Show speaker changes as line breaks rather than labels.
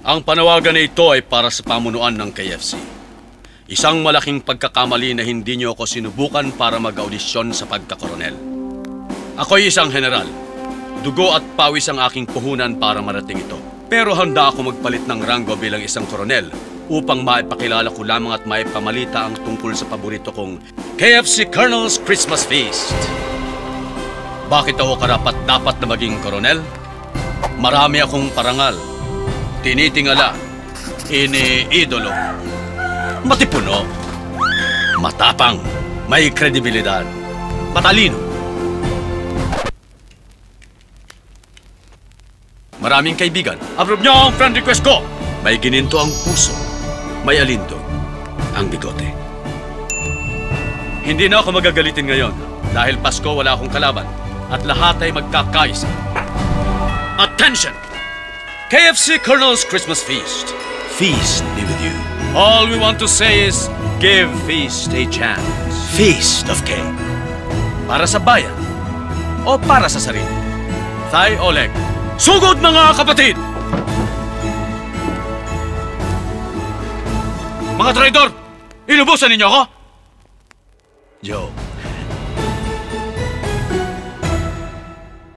Ang panawagan na ito ay para sa pamunuan ng KFC. Isang malaking pagkakamali na hindi niyo ako sinubukan para mag-audisyon sa pagkakoronel. Ako'y isang general. Dugo at pawis ang aking puhunan para marating ito. Pero handa ako magpalit ng ranggo bilang isang koronel upang maipakilala ko lamang at maipamalita ang tungkol sa paborito kong KFC Colonel's Christmas Feast. Bakit ako karapat-dapat na maging koronel? Marami akong parangal, tinitingala, iniidolo, matipuno, matapang, may kredibilidad, matalino. Maraming kaibigan. Approve niyo ang friend request ko! May gininto ang puso, may alindo ang bigote. Hindi na ako magagalitin ngayon dahil Pasko wala akong kalaban at lahat ay magkakaisa. Attention! KFC Colonel's Christmas Feast. Feast be with you. All we want to say is, give Feast a chance. Feast of Cake. Para sa bayan o para sa sarili? Thay Oleg. Sugod mga kapatid! Mga traidor! Ilubusan ninyo ako? Joe.